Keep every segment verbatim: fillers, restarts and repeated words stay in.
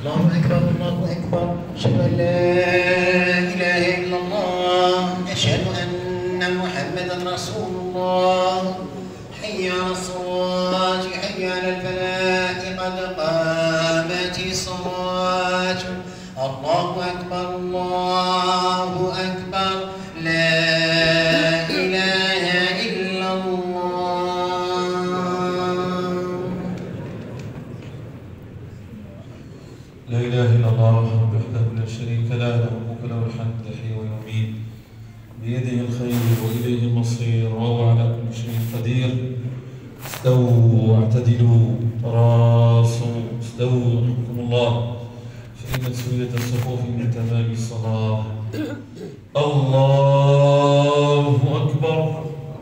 الله أكبر الله أكبر أشهد أن لا إله إلا الله أشهد أن محمدا رسول الله حي على الصلاة حي على الفلاح قد قامت الصلاة الله أكبر الله أكبر لا إله إلا الله. لا إله إلا الله وحده لا شريك له له الملك وله الحمد يحيي ويميت بيده الخير وإليه المصير وهو على كل شيء قدير. استووا واعتدلوا تراصوا استووا يرحمكم الله فإن تسوية الصفوف من تمام الصلاة. الله أكبر.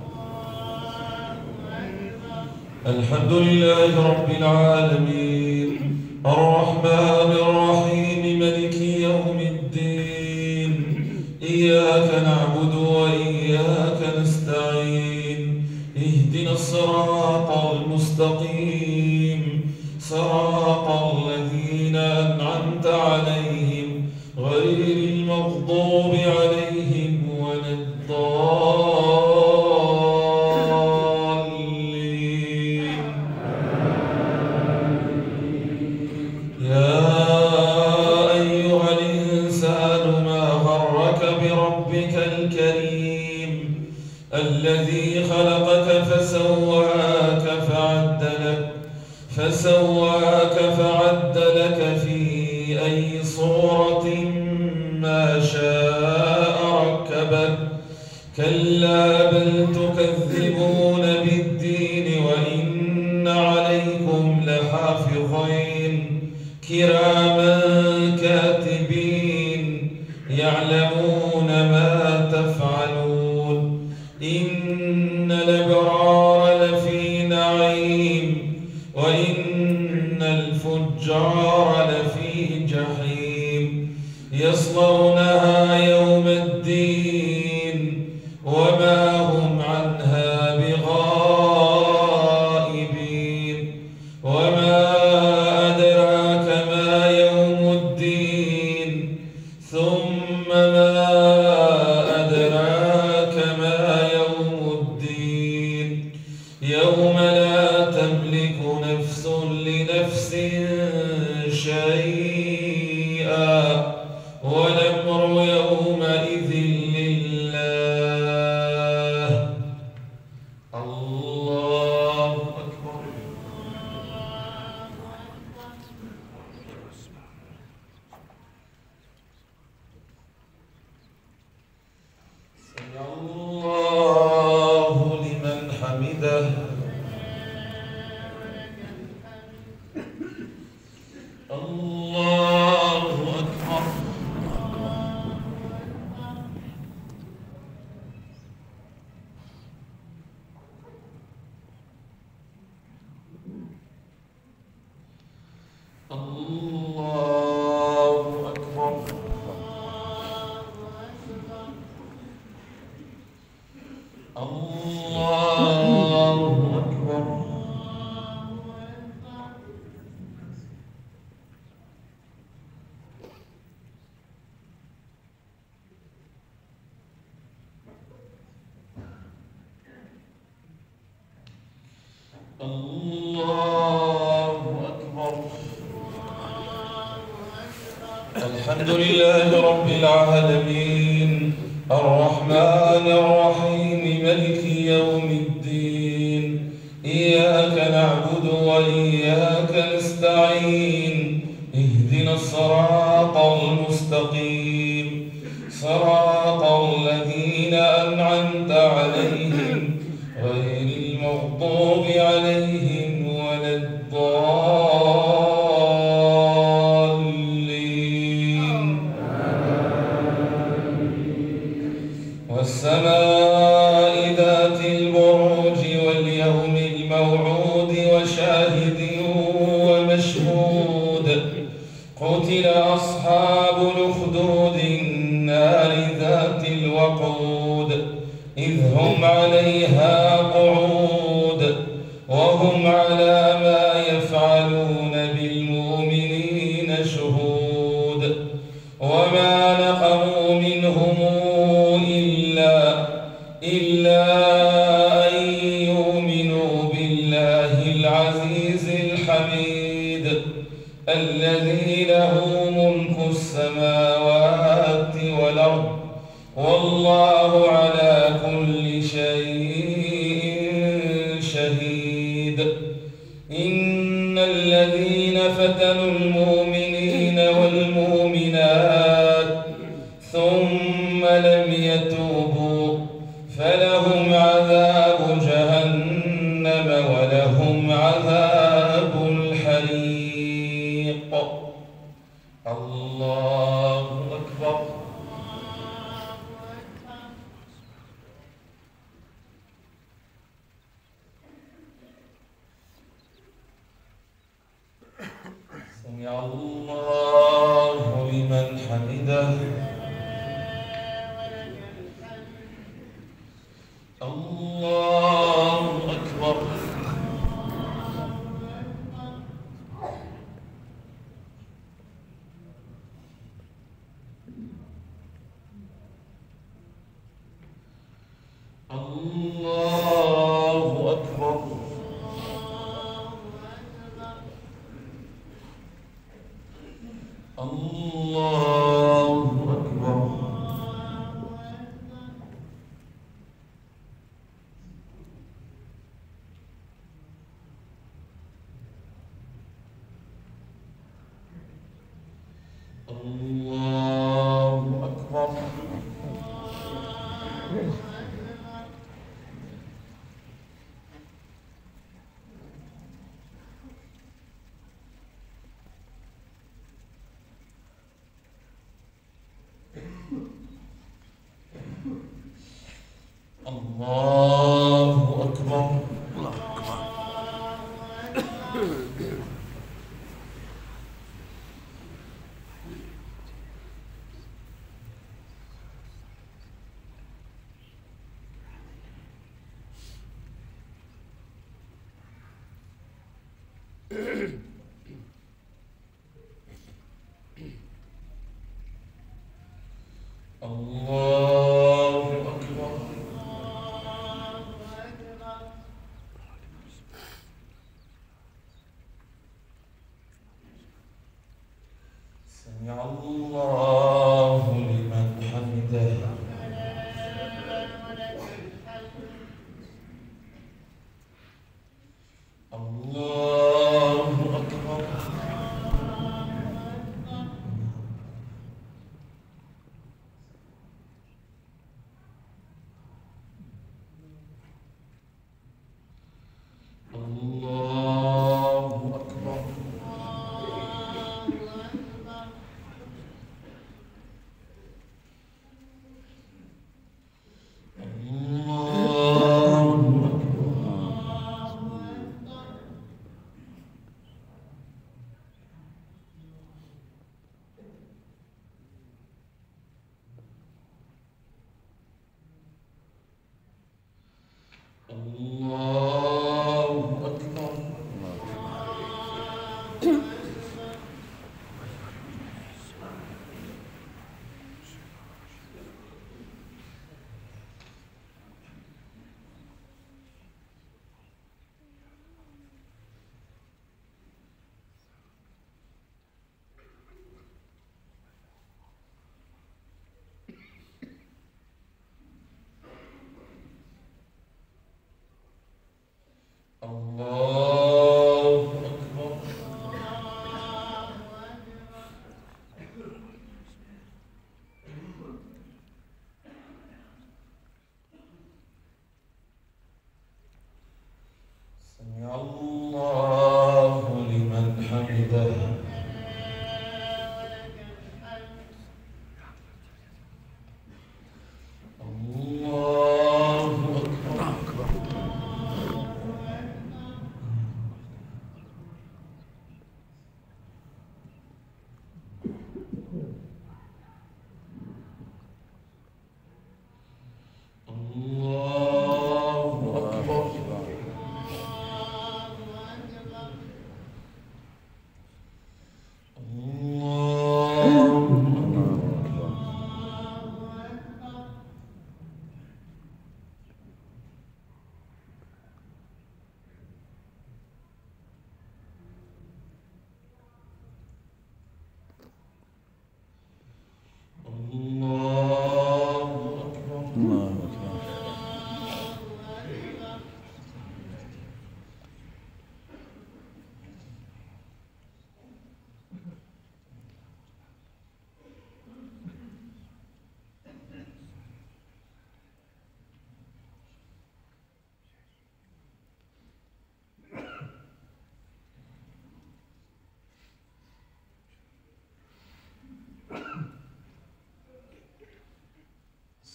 الحمد لله رب العالمين الرحمن الرحيم ملك يوم الدين إياك نعبد وإياك نستعين اهدنا الصراط المستقيم صراط الذين أنعمت عليهم غير المغضوب عليهم ولا الضالين. يا أيها الإنسان ما غرك بربك الكريم الذي خلقك فسواك فعدلك فسواك فعدلك في أي صورة ما شاء ركبك. كلا بل تكذبون بالدين وإن عليكم لحافظين كراما كاتبين يعلمون ما تفعلون. إن الأبرار لفي نعيم وإن الفجار لفي جحيم يصلونها يوم الدين وما هم عنها بغائبين. وما أدراك ما يوم الدين ثم ما أدراك ما يوم الدين يوم لا تملك نفس لنفس شيئا والأمر يومئذ لله. الله أكبر. سمع الله لمن حمده. الله أكبر. الله أكبر. الله أكبر. الله أكبر. الحمد لله رب العالمين الرحمن الرحيم ملك يوم الدين إياك نعبد وإياك نستعين اهدنا الصراط المستقيم صراط الذين أنعمت عليهم غير المغضوب عليهم ولا الضالين. والسماء ذات البروج واليوم الموعود وشاهد ومشهود. قتل أصحاب الأخدود النار ذات الوقود إذ هم عليها قعود وهم على ما يفعلون بالمؤمنين شهود. الحميد الذي له ملك السماوات والأرض والله على كل شيء شهيد. إن الذين فتنوا المؤمنين والمؤمنات ثم لم يتوبوا فلهم عذاب جهنم ولهم عذاب الحريق. الله أكبر. سمع الله لمن حمده. الله أكبر. الله أكبر. الله أكبر. الله أكبر. الله أكبر. الله أكبر. الله أكبر. سمع الله لمن حمده. الله أكبر. الله أكبر. الله أكبر. الله أكبر.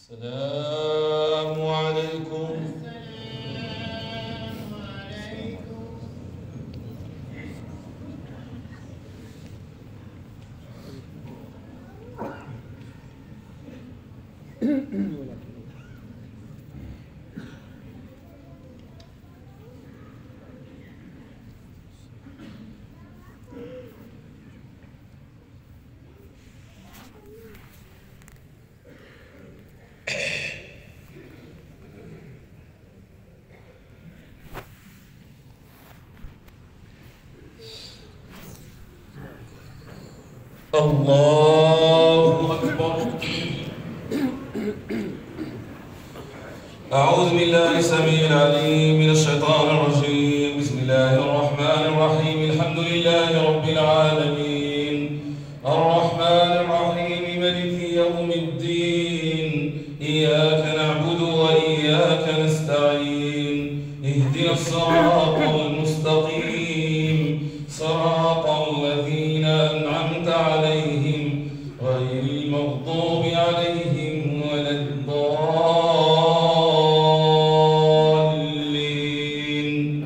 السلام عليكم. الله أكبر. أعوذ بالله السميع العليم من الشيطان الرجيم. بسم الله الرحمن الرحيم. الحمد لله رب العالمين الرحمن الرحيم مالك يوم الدين. إياك نعبد وإياك نستعين. اهدنا الصراط المستقيم صراط الذين أنعمت عليهم غير المغضوب عليهم ولا الضالين.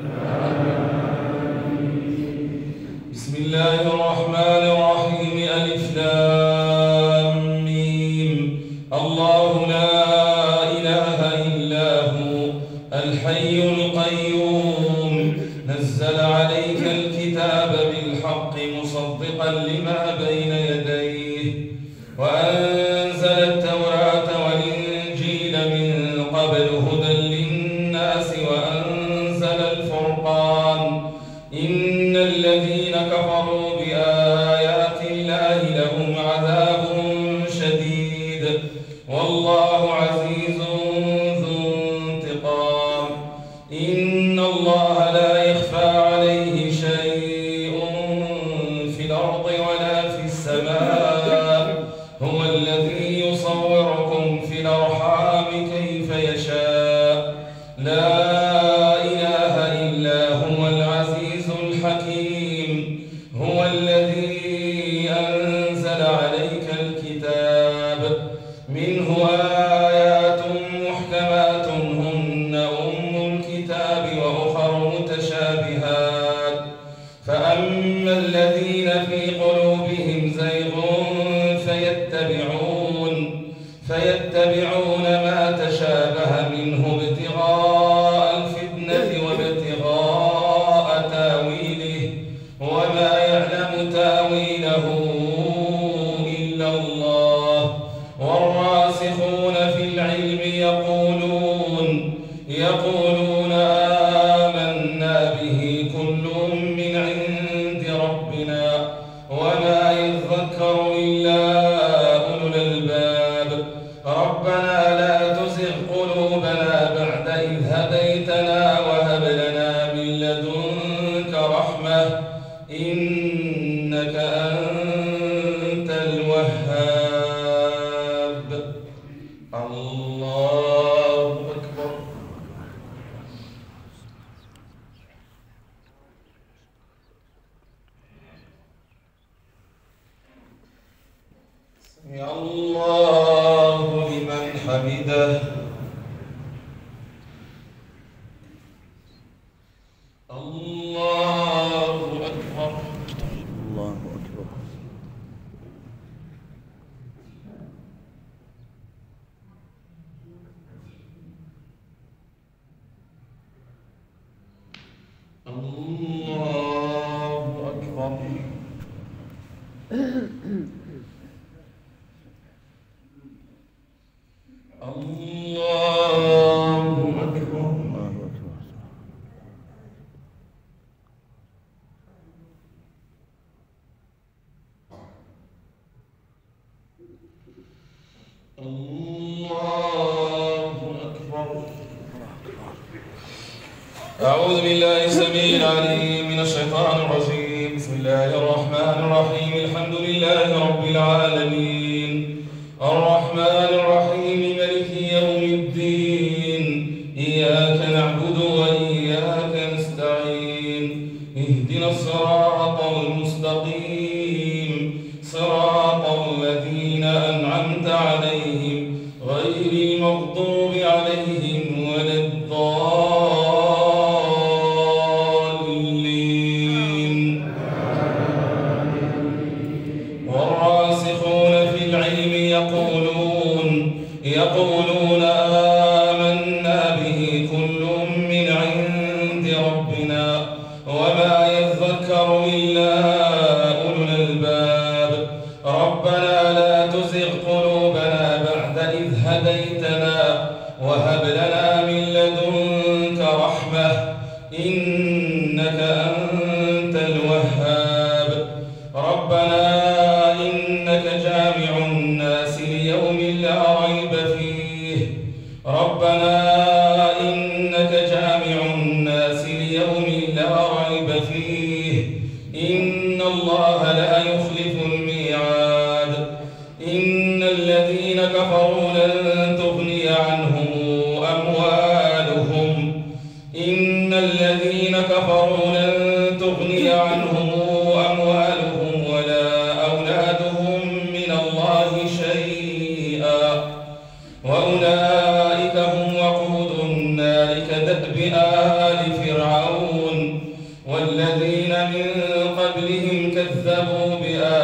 بسم الله الرحمن الرحيم. ألف لام ميم. الله لا إله إلا هو الحي القيوم نزل عليك الكتاب بالحق مصدقا لما بين يديه وأنزل التوراة والإنجيل من قبل هدى للناس وأنزل الفرقان. إن الذين كفروا بآيات الله لهم عذاب شديد والله عزيز ذو انتقام. إن الله لا يخفى عليه شيء في الأرض ولا في السماء. هو الذي يصوركم في الأرحام كيف يشاء. لا إله إلا هو العزيز الحكيم. هو الذي أنزل عليك الكتاب منه آيات محكمات هن أم الكتاب وأخر متشابهات. فأما الذين في قلوبهم زيغ فيتبعون فيتبعون ما تشابه منه ابتغاء الفتنة وابتغاء تاويله وما يعلم تاويله إلا الله. والراسخون في العلم يقولون يقولون آمنا به كل من عند ربنا وما يذكر إلا أولو الألباب. ربنا لا تزغ قلوبنا بعد إذ هديتنا وهب لنا من لدنك رحمة إنك أنت الوهاب. الله أكبر. سمع الله لمن حمده. الله أكبر. الله أكبر. الله أكبر. الله أكبر. الله أكبر. الله أكبر. أعوذ بالله السميع العليم من الشيطان الرجيم. بسم الله الرحمن الرحيم. الحمد لله رب العالمين الرحمن الرحيم مالك يوم الدين. إياك نعبد وإياك نستعين. اهدنا الصراط المستقيم صراط الذين أنعمت عليهم غير إلا أولو الألباب. ربنا لا تزغ قلوبنا بعد إذ هديتنا وهب لنا من لدنك رحمة إنك أنت الوهاب. ربنا إنك جامع الناس ليوم لا ريب فيه. ربنا إنك جامع الناس ليوم لا ريب فيه إن الله لا يخلف الميعاد. إن الذين كفروا لن تغني عنهم أموالهم إن الذين كفروا لن تغني عنهم أموالهم ولا أولادهم من الله شيئا وأولئك هم وقود النار كدأب آل فرعون والذين من قبلهم كذبوا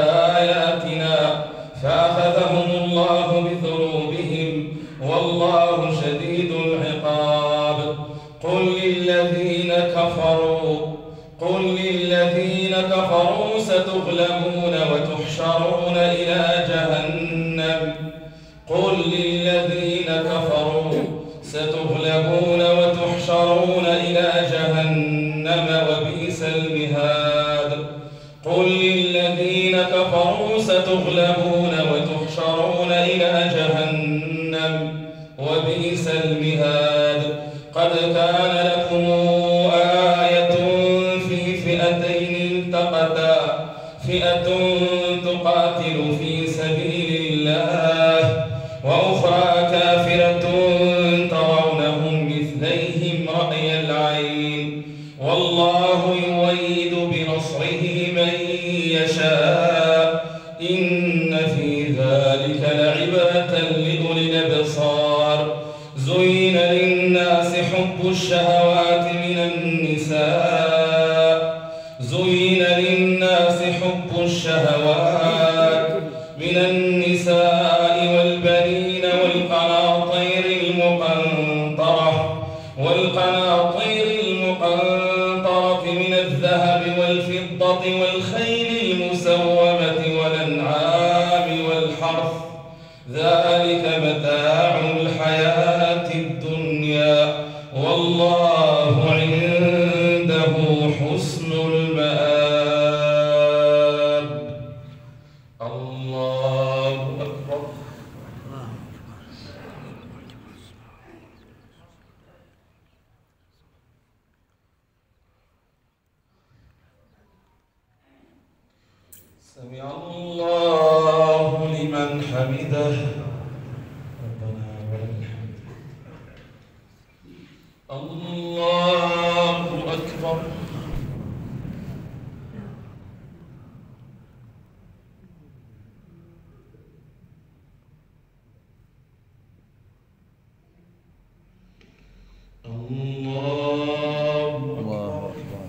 بآياتنا فأخذهم الله بذنوبهم والله شديد العقاب. قل للذين كفروا قل للذين كفروا ستغلبون وتحشرون إلى جهنم قل للذين كفروا ستغلبون وتحشرون إلى جهنم وبئس المهاد. قل للذين كفروا ستغلبون وتحشرون إلى جهنم وبئس المهاد. قد كان لكم آية في فئتين التقتا فئة تقاتل في سبيل الله وأخرى كافرة ترونهم مثليهم رأي العين والله يؤيد بنصره من يشاء إن في ذلك لعبرة لأولي الأبصار. زين للناس حب الشهوات من النساء زين للناس حب الشهوات من النساء والبنين والقناطير المقنطرة والقناطير المقنطرة من الذهب والفضة والخيل المسومة والأنعام والحرث ذلك متاع الحياة الدنيا والله عنده حسن المآب. الله أكبر. سمع الله لمن حمده. ربنا ولك الحمد. الله أكبر. الله أكبر.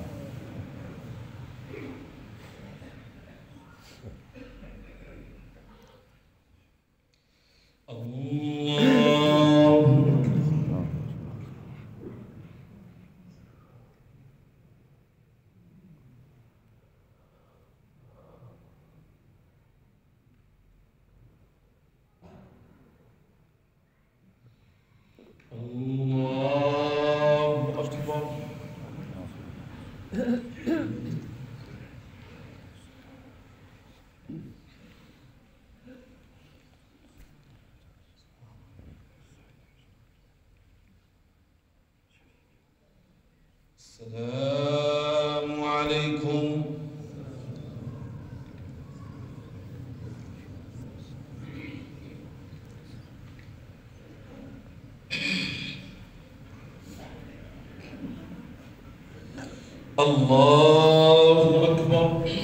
السلام عليكم. الله أكبر.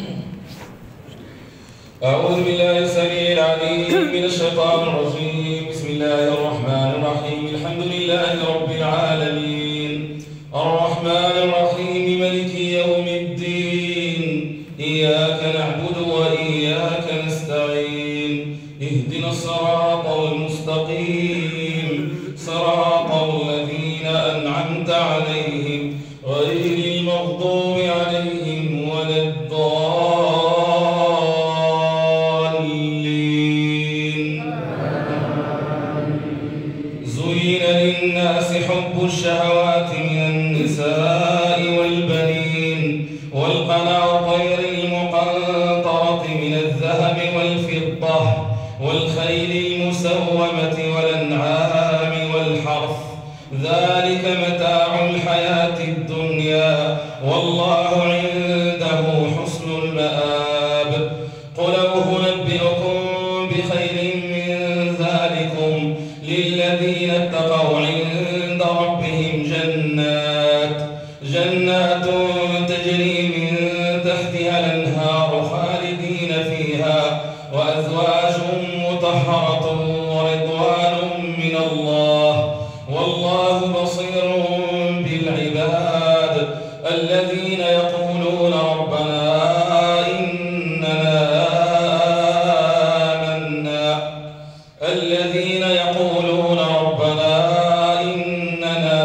أعوذ بالله السميع العليم من الشيطان الرجيم. بسم الله الرحمن الرحيم. الحمد لله رب العالمين الرحمن الرحيم مالك يوم الدين إياك نعبد وإياك نستعين اهدنا الصراط المستقيم صراط الذين أنعمت عليهم غير المغضوب عليهم ولا الضالين. والقنطرة من الذهب والفضة والخيل المسومة والأنعام والحرث ذلك متاع الحياة الدنيا والله عنده حسن المآب. قل أنبئكم بخير من ذلكم للذين اتقوا عند ربهم جنات جنات تجري من تحتها الأنهار خالدين فيها وأزواج مطهرة ورضوان من الله والله بصير بالعباد. الذين يقولون ربنا إننا آمنا الذين يقولون ربنا إننا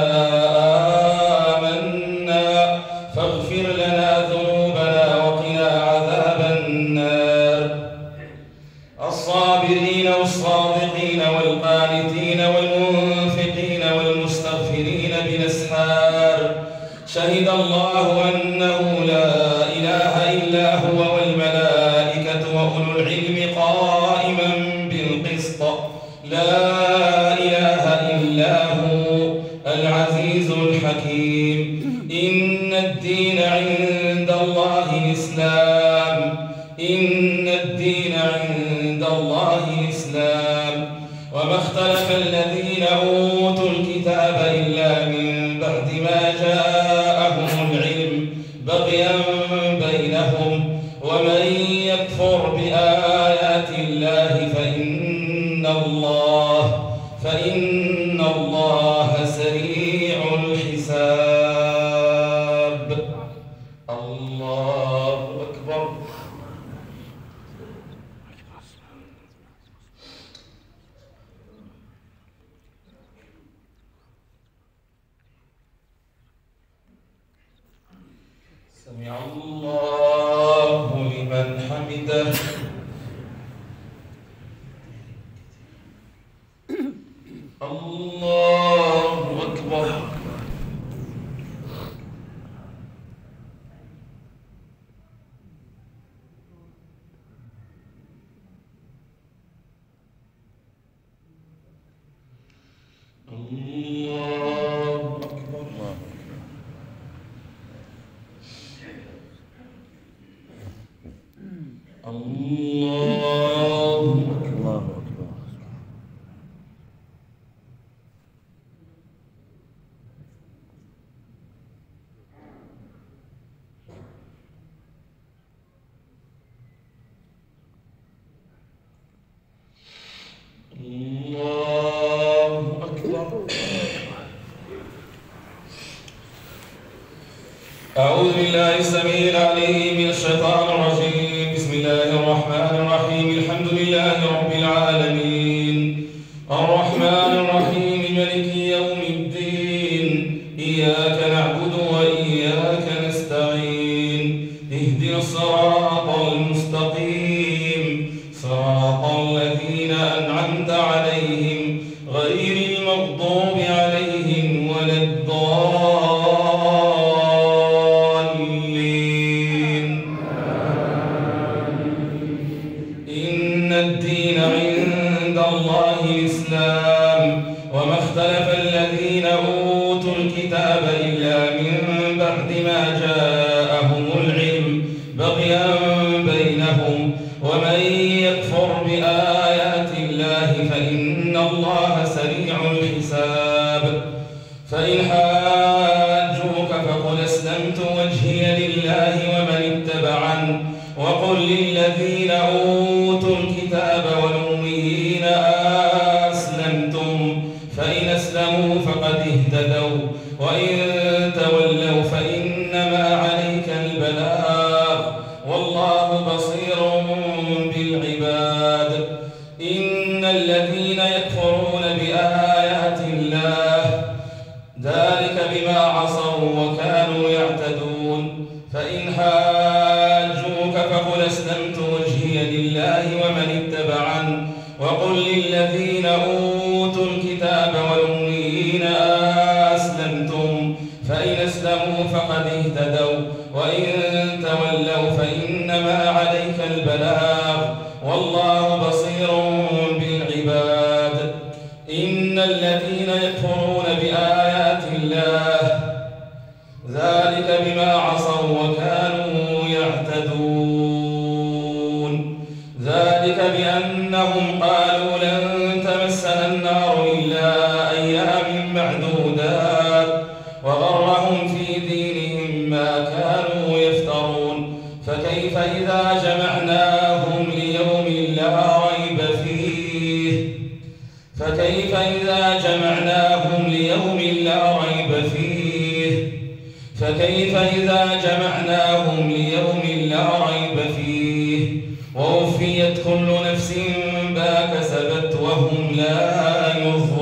آمنا فاغفر لنا ذنوبنا وقنا عذاب النار. الصابرين والصادقين والقانتين والمنفقين والمستغفرين بالأسحار شهد الله أنه لا إله إلا هو والملائكة وأولو العلم قائما بالقسط لا إله إلا هو العزيز الحكيم. إن الدين عند الله الإسلام إن الدين عند الله الإسلام وما اختلف الذين أوتوا الكتاب إلا من بعد ما جاءهم العلم بغيا بينهم ومن يكفر بآيات الله فإن الله فإن الله سريع الحساب. الله أكبر. سمع الله لمن حمده. الله أكبر. الله أكبر. الله الله أكبر. الله أكبر. أعوذ بالله السميع العليم من الشيطان الرجيم. بسم الله الرحمن الرحيم. الحمد لله رب العالمين الرحمن الرحيم مالك يوم الدين إياك نعبد وإياك نستعين اهدنا الصراط المستقيم صراط الذين أنعمت عليهم غير المغضوب عليهم ولا الضالين. إن الدين عند الله الإسلام وما اختلف الذين أوتوا الكتاب إلا من بعد ما جاءهم العلم بغيا بينهم ومن يكفر بآيات الله فإن الله سريع الحساب. فإن حاجوك فقل أسلمت وجهي لله ومن اتبعني وقل للذين أوتوا الكتاب والأميين أسلمتم فإن أسلموا فقد اهتدوا وإن تولوا فإنما عليك البلاغ والله بصير بالعباد. إن الذين يكفرون بآيات الله ذلك بما عصوا وكانوا يعتدون. فإن حاجوك فقل أسلمت وجهي لله ومن اتبعني وقل للذين أوتوا الكتاب والأميين أسلمتم فإن أسلموا فقد اهتدوا وإن تولوا فإنما عليك البلاغ والله بصير بالعباد. إن الذين يكفرون بآيات الله ذلك بما عصوا وكانوا يعتدون. ذلك بأنهم قالوا لن تمسنا النار إلا أيام معدودات وغرهم في دينهم ما كانوا يفترون. فكيف إذا جمعناهم ليوم لا ريب فيه فكيف إذا جمعناهم ليوم لا ريب فيه فكيف إذا جمعناهم ليوم لا ريب فيه ووفيت كل نفس ما كسبت وهم لا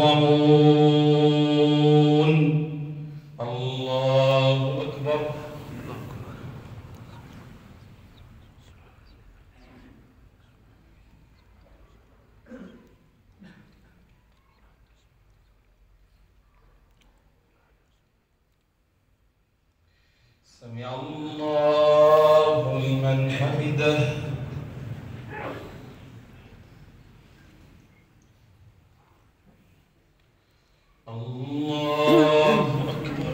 يظلمون. الله أكبر. سمع الله لمن حمده. الله أكبر.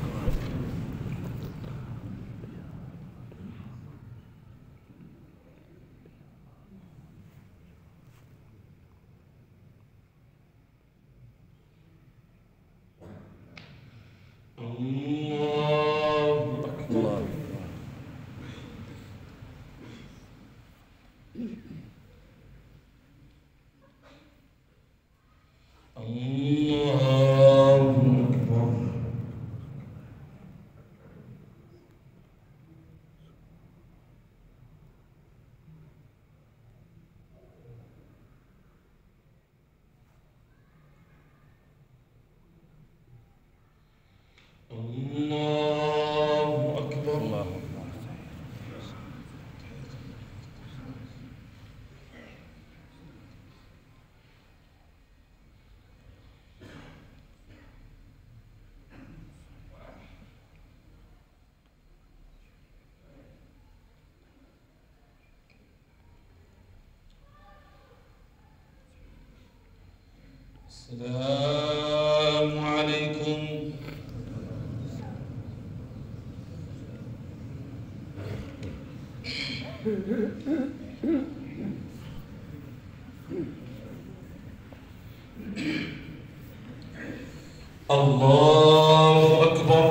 السلام عليكم. الله أكبر.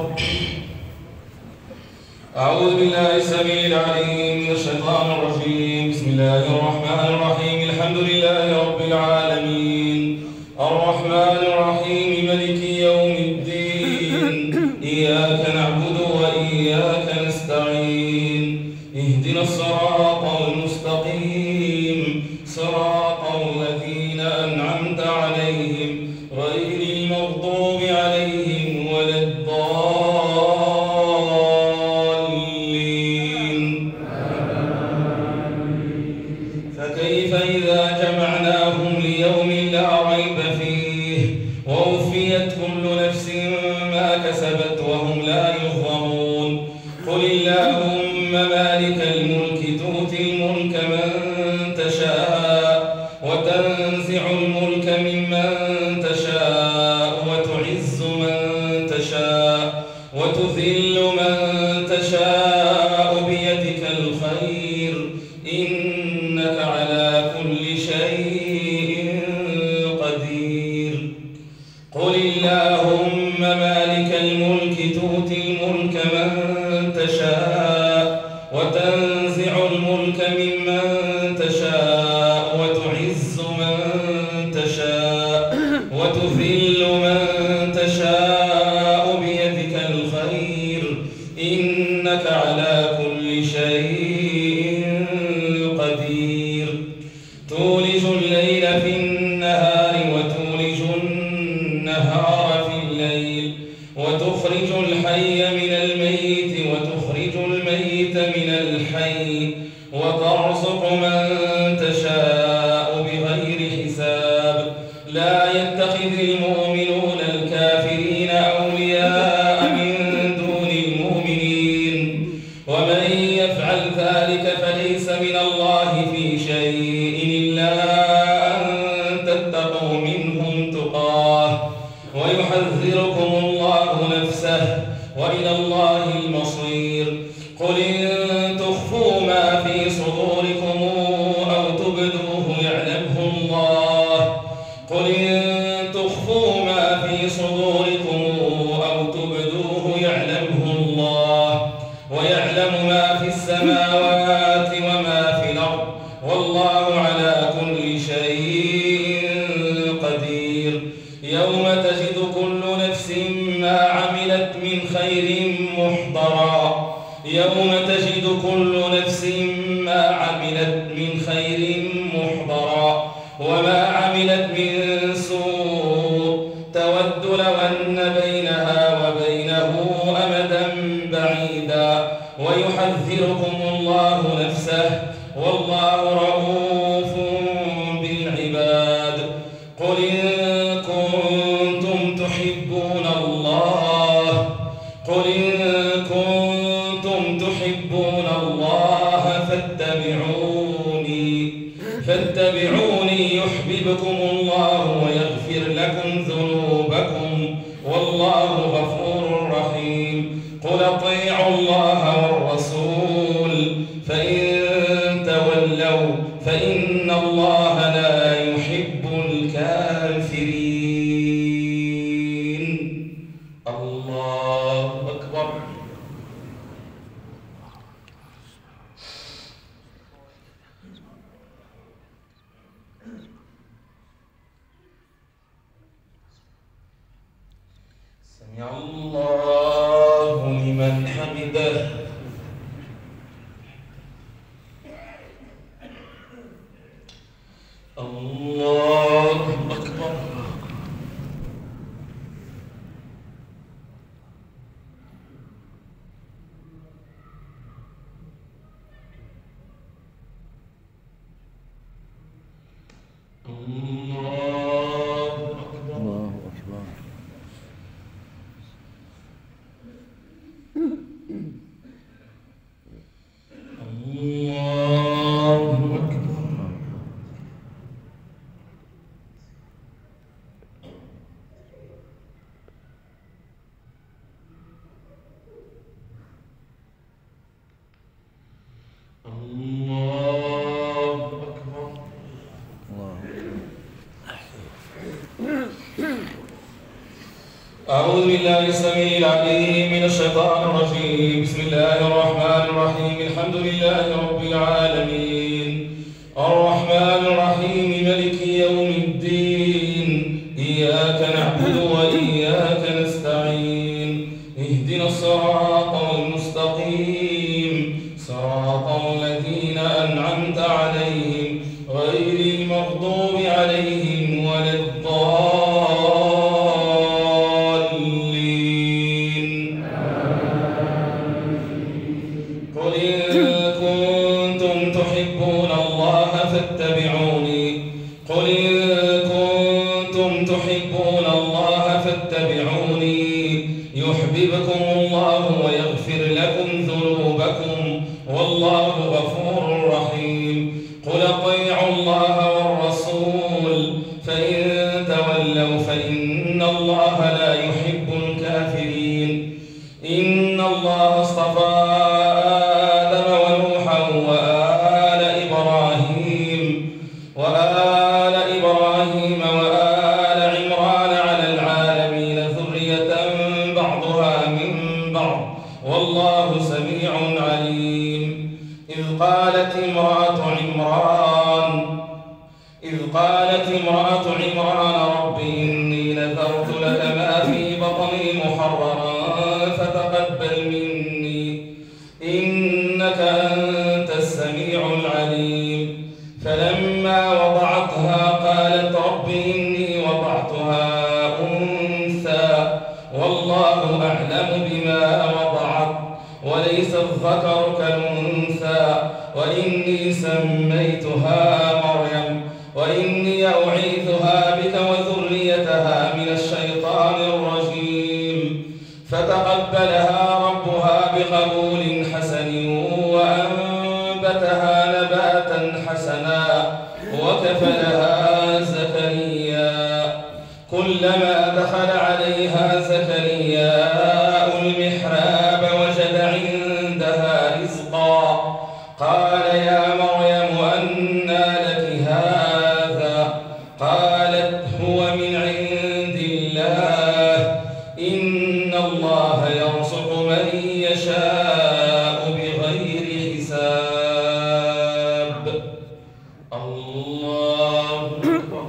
أعوذ بالله السميع العليم من الشيطان الرجيم. بسم الله الرحمن الرحيم. الحمد لله رب العالمين الرحمن الرحيم مالك يوم الدين. إياك نعبد وإياك نستعين. اهدنا الصراط المستقيم صراط الذين أنعمت عليهم غير المغضوب عليهم ولا الضالين. فكيف إذا جمعناهم ليوم لا ريب فيه ووفيت كل نفس ما كسبت وهم لا يظلمون. قل اللهم مالك الملك تؤتي الملك من تشاء وتنزع الملك ممن تشاء وتعز من تشاء وتذل من تشاء بيدك الخير إنك على كل شيء قدير. قل اللهم مالك الملك تؤتي الملك من تشاء وتنزع الملك ممن تشاء وتعز من تشاء وتذل من تشاء بيدك الخير إنك على كل شيء قدير. تولج الليل في النهار وتولج النهار في الليل وتخرج الحي من الميت وتخرج الميت من الحي وترزق من تشاء بغير حساب. لا يتخذ المؤمنون الكافرين أولياء من دون المؤمنين ومن يفعل ذلك فليس من الله في شيء إلا أن تتقوا منهم تقاه ويحذركم الله نفسه وإلى الله المصير. قل إن تخفوا ما في صدوركم أو تبدوه يعلمه الله قل إن تخفوا ما في صدوركم أو تبدوه يعلمه الله ويعلم ما في السماوات وما في الأرض والله على كل شيء قدير. يوم تجد كل نفس ما عملت من خير محضرا يوم تجد كل نفس ما عملت من خير محضرا وما عملت من سوء تود لو أن بينها وبينه أمدا بعيدا ويحذركم الله نفسه والله رؤوف بالعباد. قل إن كنتم تحبون الله قل إن كنتم تحبون الله فاتبعوني فاتبعوني يحببكم الله ويغفر لكم ذنوبكم والله غفور رحيم. قل اطيعوا الله والرسول فإن تولوا فإن الله لا يحب الكافرين. الله أكبر. سمع الله لمن حمده. الله أكبر. الله أكبر. الله أكبر. الله أكبر. أعوذ بالله السميع العليم من الشيطان الرجيم. بسم الله الرحمن الرحيم. الحمد لله رب العالمين الرحمن الرحيم مالك يوم الدين إياك نعبد وإياك نستعين اهدنا الصراط المستقيم صراط الذين أنعمت عليهم غير المغضوب عليهم ولا الضالين. قل إن كنتم تحبون الله فاتبعوني قل إن كنتم تحبون الله فاتبعوني يحببكم الله ويغفر لكم ذنوبكم والله غفور رحيم. قل اطيعوا الله والرسول فإن تولوا فإن الله لا يحب الكافرين. إن الله اصطفى آدم ونوحا وآل إبراهيم وآل إبراهيم وآل عمران على العالمين ذرية بعضها من بعض والله سميع عليم. إذ قالت امرأة عمران إذ قالت امرأة عمران رب إني نذرت لك ما في بطني محررا فتقبل مني إنك أنت السميع العليم. فلما وضعتها قالت رب إني وضعتها أنثى والله أعلم بما وضعت وليس الذكر كالأنثى وإني سميتها مريم وإني أعيذها بك وذريتها من الشيطان الرجيم. فتقبلها ربها بقبول حسن وأنبتها نباتا نباتا حسنا وكفلها زكريا. كلما دخل عليها زكريا المحراب وجد عندها رزقا قال يا مريم أنى لك هذا؟ قالت هو من عند الله إن الله يرزق من يشاء بغير حساب. الله أكبر.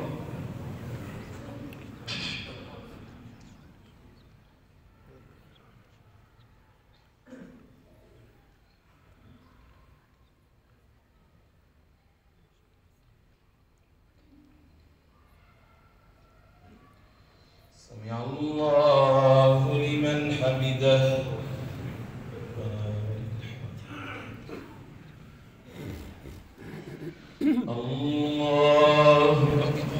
سمع الله لمن حمده. الله أكبر.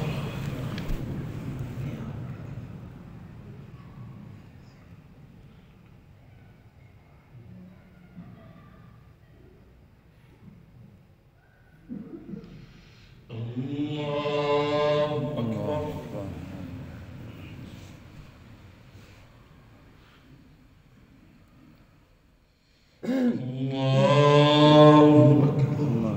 الله أكبر. الله أكبر.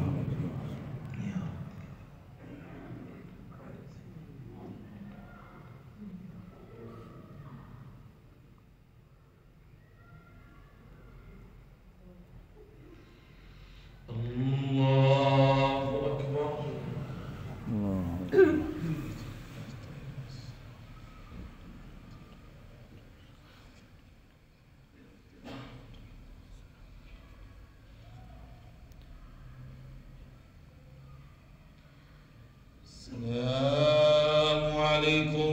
السلام عليكم.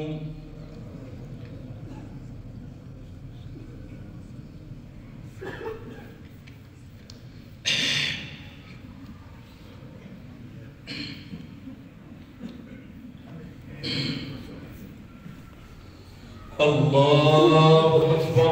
الله أكبر.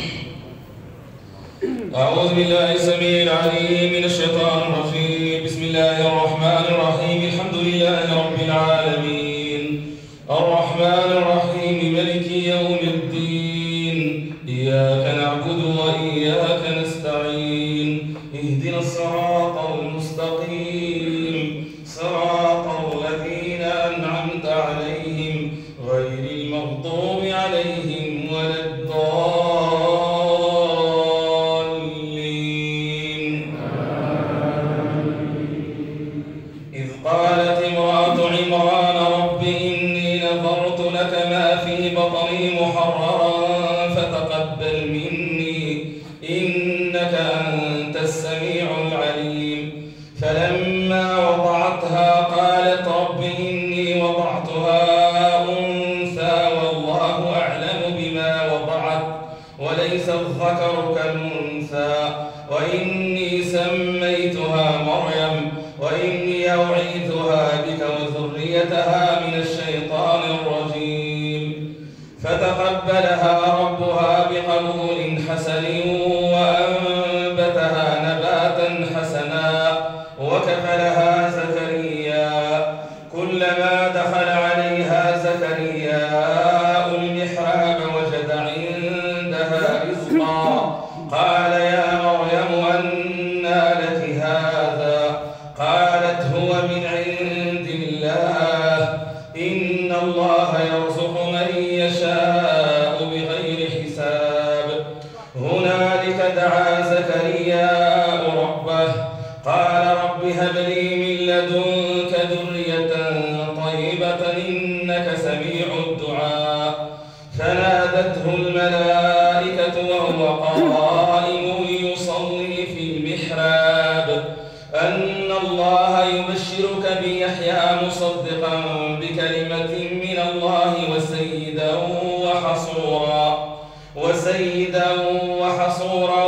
أعوذ بالله السميع العليم من الشيطان الرجيم. بسم الله الرحمن الرحيم. الحمد لله رب العالمين الرحمن الرحيم مالك يوم الدين. إياك نعبد وإياك نستعين. اهدنا الصراط المستقيم صراط الذين أنعمت عليهم غير المغضوب عليهم ولا الضالين. إذ قالت امرأة عمران رب إني نذرت لك ما في بطني محررا فتقبل مني إنك أنت السميع العليم. فلما وضعتها قالت رب إني وضعتها أنثى والله أعلم بما وضعت وليس الذكر كالأنثى وإني سميتها مريم وإني أعيذها بك وذريتها من الشيطان الرجيم. فتقبلها ربها بقبول حسن وأنبتها نباتا حسنا وكفلها زكريا. كلما دخل عليها زكريا المحراب وجد عندها رزقا قال يا مريم أنى لك هذا؟ قالت هو من عند الله إن الله يرزق من يشاء بغير حساب. هنالك دعا زكريا ربه قال رب هب لي من لدنك ذرية طيبة إنك سميع الدعاء. فنادته الملائكة وهو قائم يصلي في المحراب أن الله يبشرك بيحيى مصدقا بكلمة من الله وسيدا وحصورا وسيدا وحصورا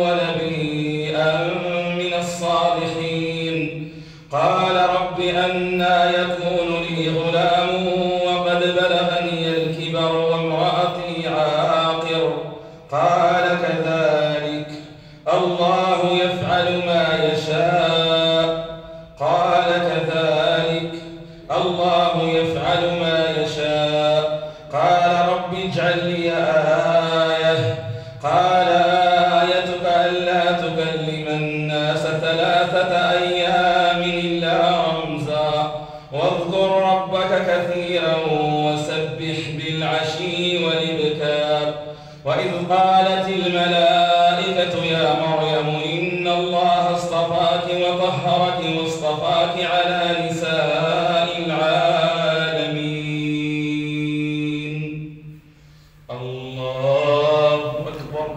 ونبيا من الصالحين. قال رب أنى يكون لي غلام وقد بلغني الكبر وامرأتي عاقر؟ قال كذلك الله يفعل ما يشاء. قال كذلك الله يفعل ما يشاء. قال رب اجعل لي آية. قال آيتك ألا تكلم الناس ثلاثة أيام إلا رمزا واذكر ربك كثيرا وسبح بالعشي والإبكار. وإذ قالت الملائكة يا مريم إن الله اصطفاك وطهرك واصطفاك على نساء العالمين. الله أكبر.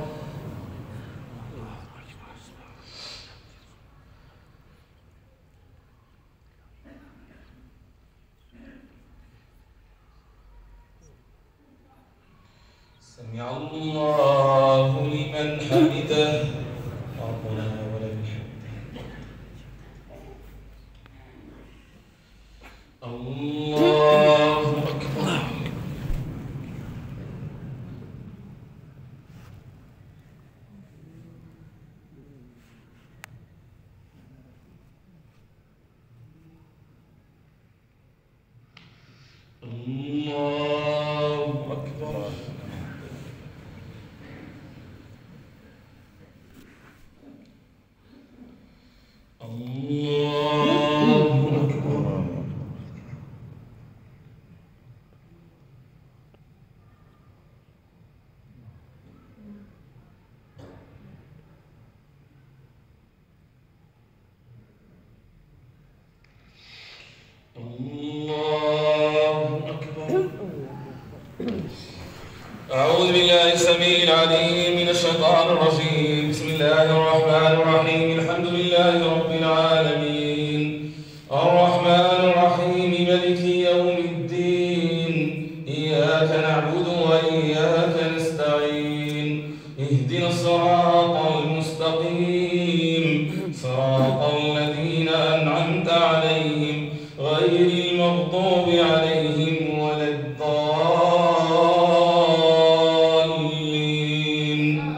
سمع الله لمن حمده. ربنا ولك الحمد. الله أكبر. الله أكبر. أعوذ بالله السميع العليم من الشيطان الرجيم. بسم الله الرحمن الرحيم. الحمد لله رب العالمين الرحمن الرحيم مالك يوم الدين. إياك نعبد وإياك نستعين. اهدنا الصراط المستقيم صراط الذين أنعمت عليهم غير المغضوب عليهم ولا الضالين.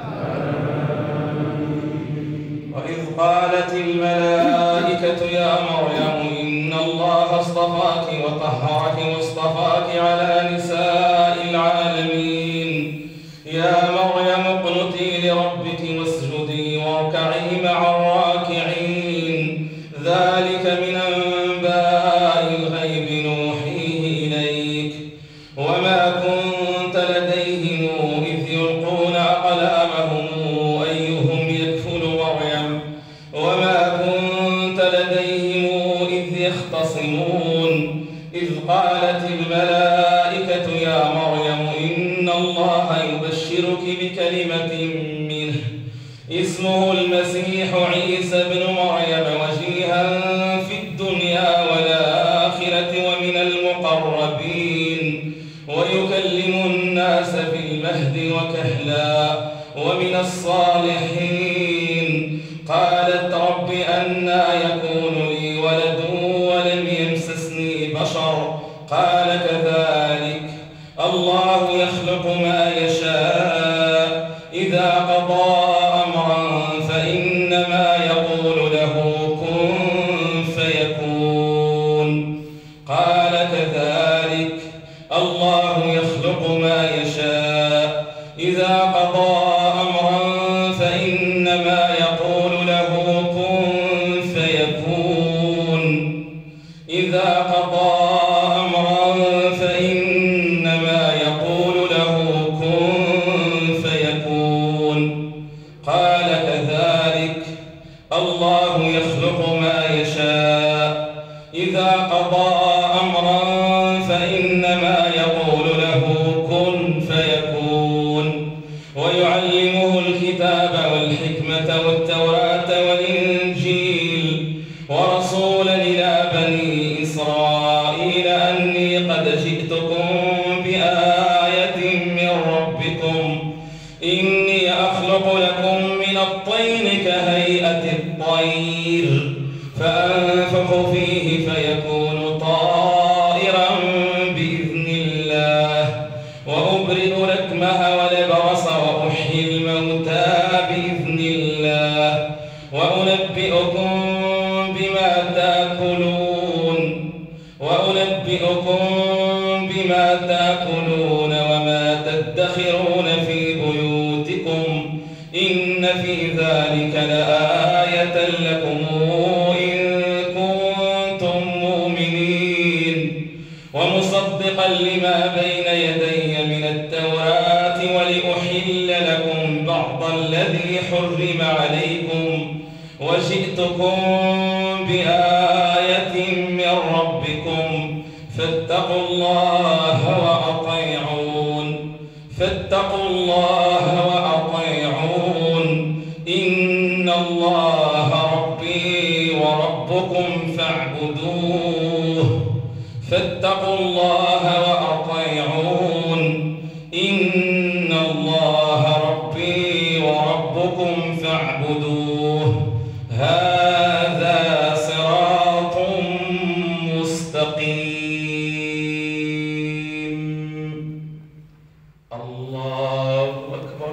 وإذ قالت الملائكة يا مريم إن الله اصطفاك وطهرك واصطفاك على نساء العالمين. يا مريم اقنتي لربك واسجدي واركعي مع الراكعين. ذلك من أنباء الغيب نوحيه إليك وما كنت لديهم إذ يلقون أقلامهم أيهم يكفل مريم وما كنت لديهم إذ يختصمون. إذ قالت الملائكة يا مريم إن الله يبشرك بكلمة منه اسمه المسيح عيسى بن مريم وجيها في الدنيا والآخرة ومن المقربين ويكلم الناس في المهد وكهلا ومن الصالحين. قالت رب أنى يكون لي ولد ولم يمسسني بشر. قال كذلك الله يخلق ما يشاء إذا قضى أمرا فإنما يقول له كن فيكون. قال كذلك الله يخلق ما يشاء إذا قضى أمرا فإنما يقول له كن فيكون. إذا قضى أمرا فإنما يقول له كن فيكون. قال كذلك الله يخلق ما يشاء إذا قضى أمرا فإنما يقول له كن فيكون. ويعلمه الكتاب والحكمة والتوراة والإنجيل ورسولا إلى بني إسرائيل أني قد جئتكم بآية من ربكم إني أخلق لكم من الطين كهيئة الطير فأنفخ فيه فيكون طائرا بإذن الله وأبرئ الأكمه والأبرص وأحيي الموتى بإذن الله وأنبئكم بما تأكلون وجئتكم بما تأكلون وما تدخرون في بيوتكم إن في ذلك لآية لكم إن كنتم مؤمنين ومصدقا لما بين يدي من التوراة ولأحل لكم بعض الذي حرم عليكم وجئتكم بآية من ربكم فاتقوا الله وأطيعون فاتقوا الله وأطيعون إن الله ربي وربكم فاعبدوه فاتقوا الله وأطيعون إن الله ربي وربكم فاعبدوه هذا صراط مستقيم. الله أكبر.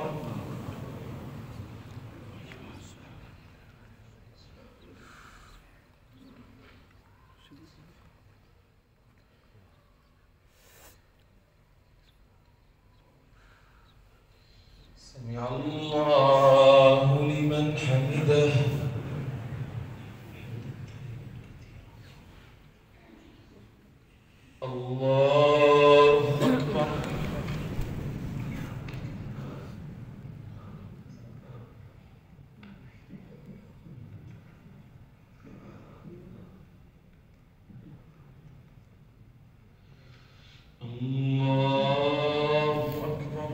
سمع الله لمن حمده. الله أكبر. الله أكبر.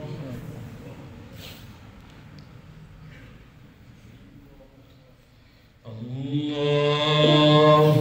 الله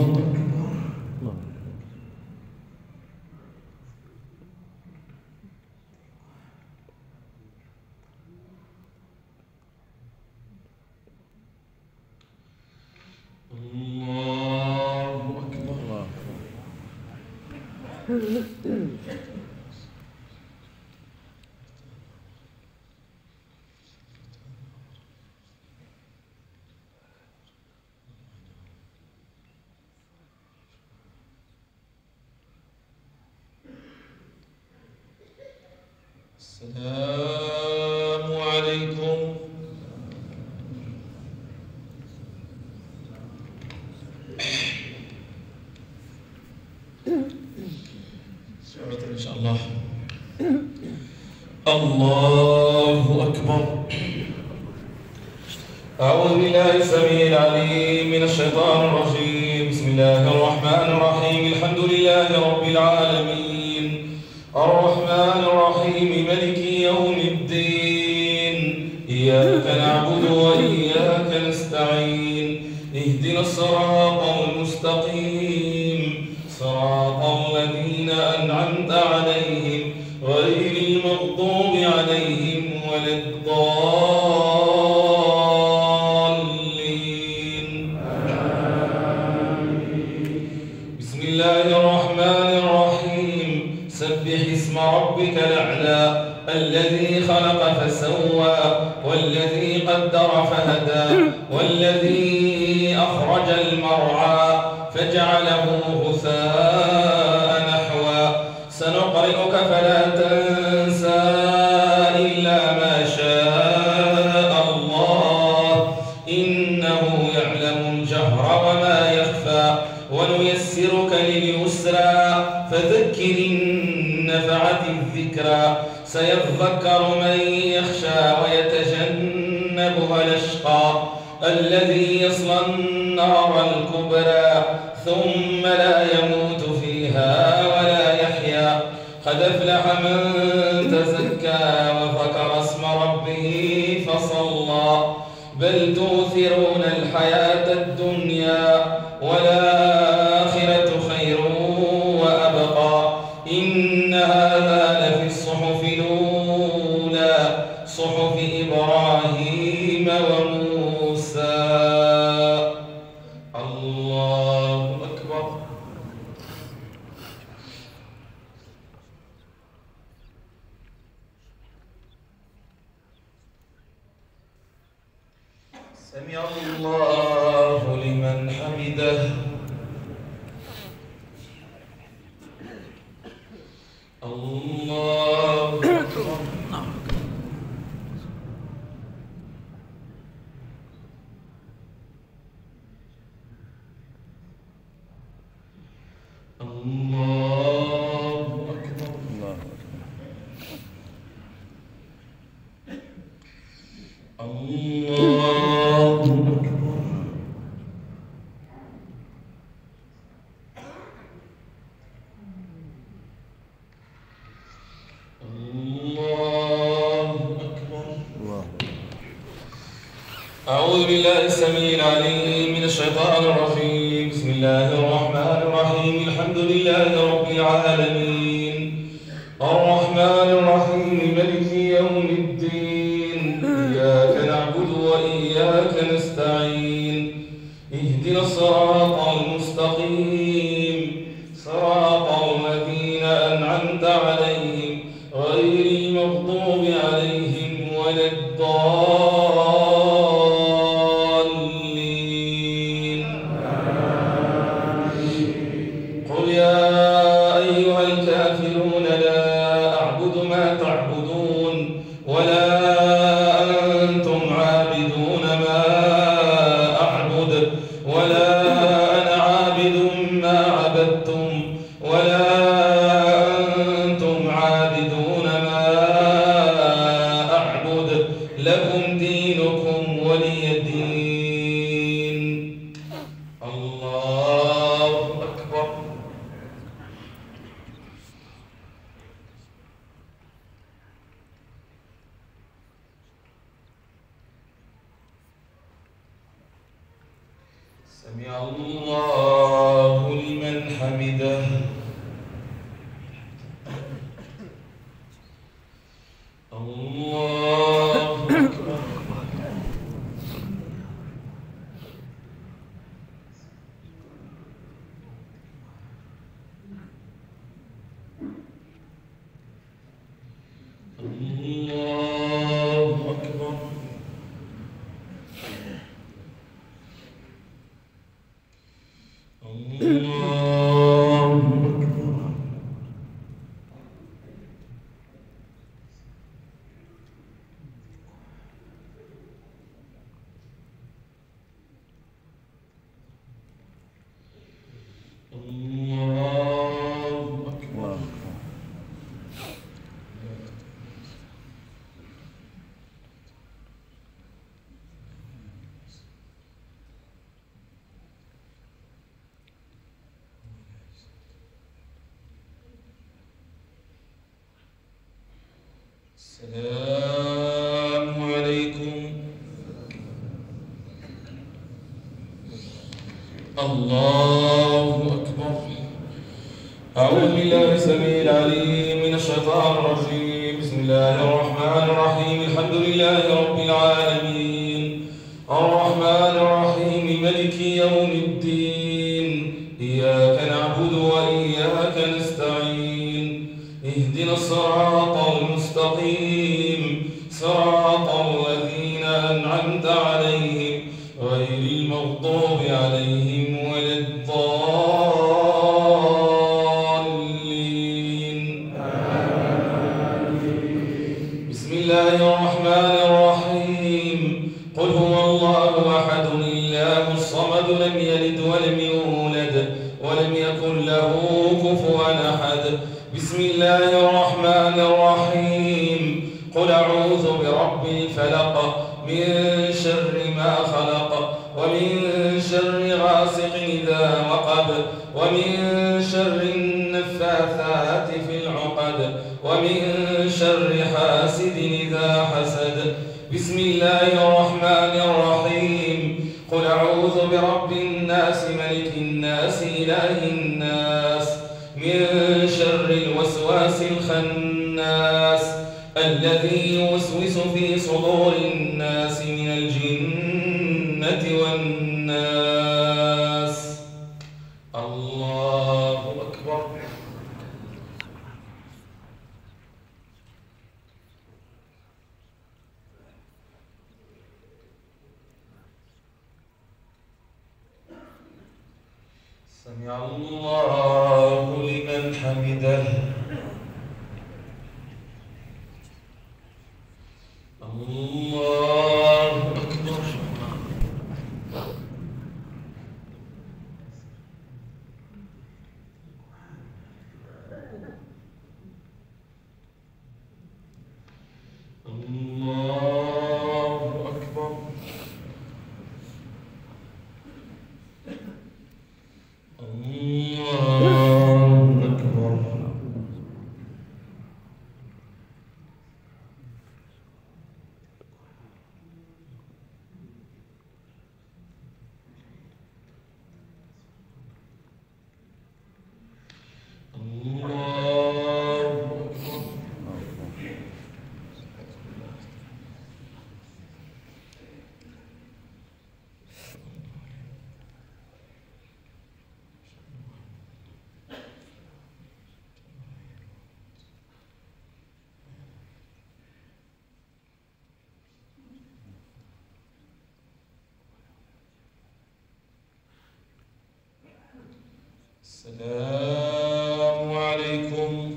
السلام عليكم. سورة إن شاء الله. الله أكبر. أعوذ بالله السميع العليم من الشيطان الرجيم. بسم الله الرحمن الرحيم. الحمد لله رب العالمين الرحمن الرحيم مالك يوم الدين إياك نعبد وإياك نستعين اهدنا الصراط المستقيم صراط الذين أنعمت عليهم غير المغضوب عليهم ولا الضالين. بسم الله الرحمن الرحيم. سبح اسم ربك الأعلى الذي خلق فسوى والذي قدر فهدى والذي أخرج المرعى فجعله غثاء نحوا سنقرئك فلا تنسى إلا ما شاء الله إنه يعلم الجهر وما يخفى ونيسرك لليسرى فذكر إن نفعت الذكرى سيذكر من يخشى ويتجنبها الأشقى الذي يصلى النار الكبرى ثم لا يموت فيها ولا يحيا قد أفلح من تزكى وذكر اسم ربه فصلى بل تؤثرون الحياة الدنيا والآخرة خير وأبقى إن هذا لفي الصحف الأولى صحف إبراهيم وموسى. الله أكبر. سمع الله الله أكبر. الله أكبر. الله أكبر. الله أكبر. الله أعوذ بالله السميع العليم من الشيطان الرجيم. بسم الله الرحمن الرحيم. الحمد لله رب العالمين الرحمن الرحيم مالك يوم الدين إياك نعبد وإياك نستعين اهدنا الصراط المستقيم صراط الذين أنعمت عليهم غير المغضوب عليهم ولا الضالين. قل يا أيها الكافرون لا أعبد ما تعبدون ولا أنتم عابدون ما أعبد ولا أنا عابد ما عبدتم ولا أنتم عابدون ما أعبد لكم دينكم ولي دين. الله أكبر. سمع الله لمن حمده. الله أكبر. الله أكبر. الله أكبر. الله أكبر. الله السلام عليكم. الله أكبر. أعوذ بالله السميع العليم من الشيطان الرجيم. بسم الله الرحمن الرحيم. الحمد لله رب العالمين الرحمن الرحيم مالك يوم الدين إياك نعبد وإياك نستعين اهدنا الصراط المستقيم صراط الذين أنعمت عليهم غير المغضوب عليهم ولا الضالين. بسم الله الرحمن الرحيم. قل هو الله أحد الله الصمد لم يلد ولم يولد ولم يكن له كفوا أحد. بسم الله الرحمن الرحيم. قل أعوذ برب الفلق من شر ما خلق ومن شر غاسق إذا وقب ومن شر النفاثات في العقد ومن شر حاسد إذا حسد. بسم الله الرحمن الرحيم. قل أعوذ برب الناس ملك الناس إله الناس من شر الوسواس الخناس الذي يوسوس في صدور الناس من الجنة والناس. الله أكبر. سمع الله لمن حمده. الله أكبر. السلام عليكم.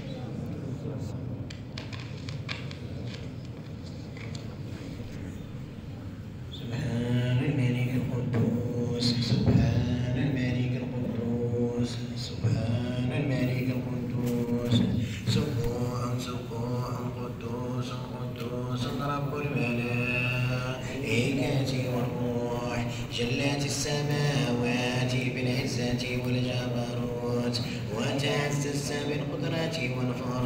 سبحان الملك القدوس سبحان الملك القدوس سبحان الملك القدوس سبوح سبوح قدوس قدوس رب الملائكة والروح جلت السماوات بالعزة والجبروت وتعززت بالقدرة والفرح